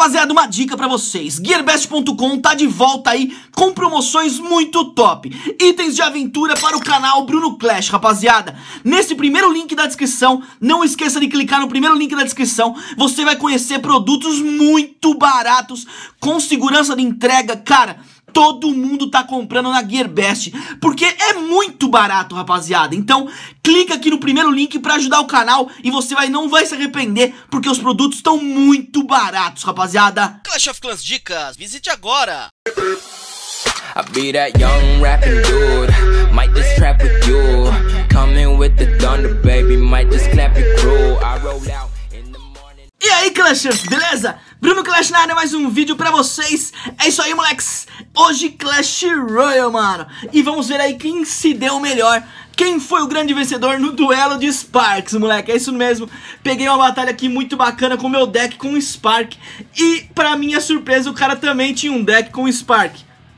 Rapaziada, uma dica pra vocês, Gearbest.com tá de volta aí com promoções muito top. Itens de aventura para o canal Bruno Clash, rapaziada. Nesse primeiro link da descrição, não esqueça de clicar no primeiro link da descrição. Você vai conhecer produtos muito baratos, com segurança de entrega, cara. Todo mundo tá comprando na Gearbest, porque é muito barato, rapaziada. Então, clica aqui no primeiro link pra ajudar o canal e você não vai se arrepender, porque os produtos estão muito baratos, rapaziada. Clash of Clans Dicas, visite agora! I be that young rapping dude, might just trap with you, coming with the thunder baby, might just clap it cruel, I roll out in the morning. E aí, Clashers, beleza? Bruno Clash na área, mais um vídeo pra vocês. É isso aí, moleques. Hoje Clash Royale, mano. E vamos ver aí quem se deu melhor. Quem foi o grande vencedor no duelo de Sparks, moleque. É isso mesmo. Peguei uma batalha aqui muito bacana com o meu deck com Spark. E pra minha surpresa, o cara também tinha um deck com Spark.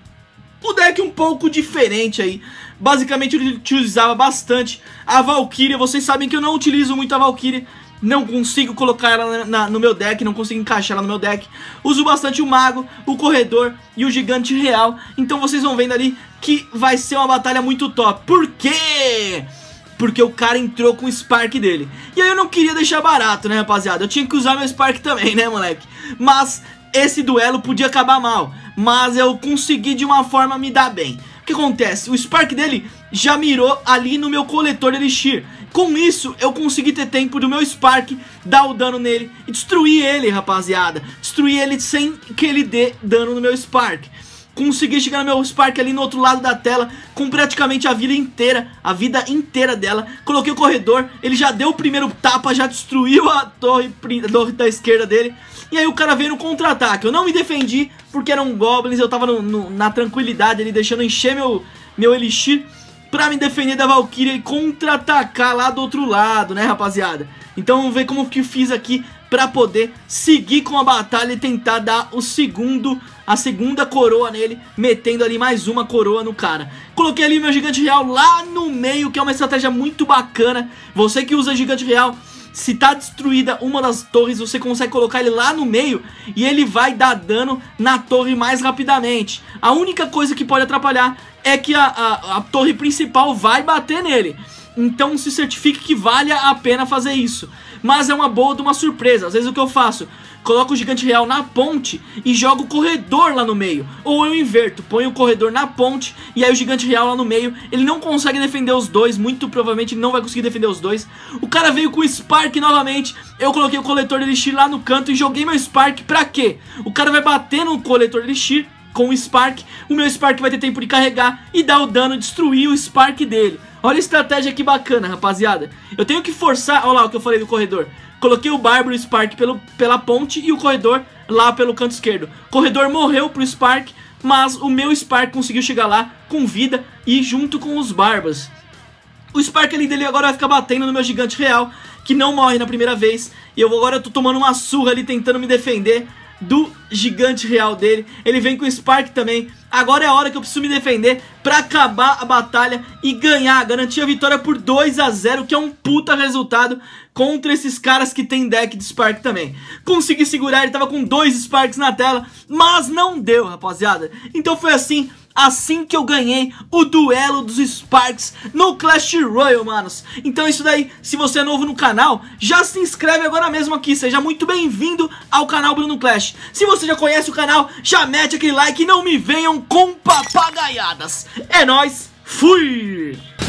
O deck um pouco diferente aí. Basicamente ele utilizava bastante a Valkyria. Vocês sabem que eu não utilizo muito a Valkyria. Não consigo colocar ela no meu deck, não consigo encaixar ela no meu deck. Uso bastante o Mago, o Corredor e o Gigante Real. Então vocês vão vendo ali que vai ser uma batalha muito top. Por quê? Porque o cara entrou com o Spark dele. E aí eu não queria deixar barato, né, rapaziada? Eu tinha que usar meu Spark também, né, moleque? Mas esse duelo podia acabar mal. Mas eu consegui de uma forma me dar bem. O que acontece? O Spark dele já mirou ali no meu coletor de Elixir. Com isso, eu consegui ter tempo do meu Spark dar o dano nele e destruir ele, rapaziada. Destruir ele sem que ele dê dano no meu Spark. Consegui chegar no meu Spark ali no outro lado da tela com praticamente a vida inteira dela. Coloquei o Corredor, ele já deu o primeiro tapa, já destruiu a torre da esquerda dele. E aí o cara veio no contra-ataque. Eu não me defendi porque eram goblins, eu tava na tranquilidade ali, deixando encher meu Elixir pra me defender da Valkyria e contra-atacar lá do outro lado, né, rapaziada? Então vamos ver como que eu fiz aqui pra poder seguir com a batalha e tentar dar a segunda coroa nele, metendo ali mais uma coroa no cara. Coloquei ali meu Gigante Real lá no meio, que é uma estratégia muito bacana. Você que usa Gigante Real, se tá destruída uma das torres, você consegue colocar ele lá no meio e ele vai dar dano na torre mais rapidamente. A única coisa que pode atrapalhar é que a torre principal vai bater nele. Então se certifique que vale a pena fazer isso. Mas é uma boa de uma surpresa. Às vezes o que eu faço? Coloco o Gigante Real na ponte e jogo o Corredor lá no meio. Ou eu inverto, ponho o Corredor na ponte e aí o Gigante Real lá no meio. Ele não consegue defender os dois, muito provavelmente não vai conseguir defender os dois. O cara veio com o Spark novamente. Eu coloquei o Coletor de Elixir lá no canto e joguei meu Spark pra quê? O cara vai bater no Coletor de Elixir com o Spark. O meu Spark vai ter tempo de carregar e dar o dano, destruir o Spark dele. Olha a estratégia que bacana, rapaziada. Eu tenho que forçar, olha lá o que eu falei do Corredor. Coloquei o Bárbaro e o Spark pela ponte e o Corredor lá pelo canto esquerdo. O Corredor morreu pro Spark, mas o meu Spark conseguiu chegar lá com vida e junto com os Bárbaros. O Spark ali dele agora vai ficar batendo no meu Gigante Real, que não morre na primeira vez. E agora eu tô tomando uma surra ali tentando me defender do Gigante Real dele. Ele vem com o Spark também. Agora é a hora que eu preciso me defender pra acabar a batalha e ganhar, garantir a vitória por 2-0, que é um puta resultado contra esses caras que tem deck de Spark também. Consegui segurar, ele tava com 2 Sparks na tela, mas não deu, rapaziada. Então foi assim que eu ganhei o duelo dos Sparks no Clash Royale, manos. Então é isso daí. Se você é novo no canal, já se inscreve agora mesmo aqui. Seja muito bem-vindo ao canal Bruno Clash. Se você já conhece o canal, já mete aquele like e não me venham com papagaiadas. É nóis, fui!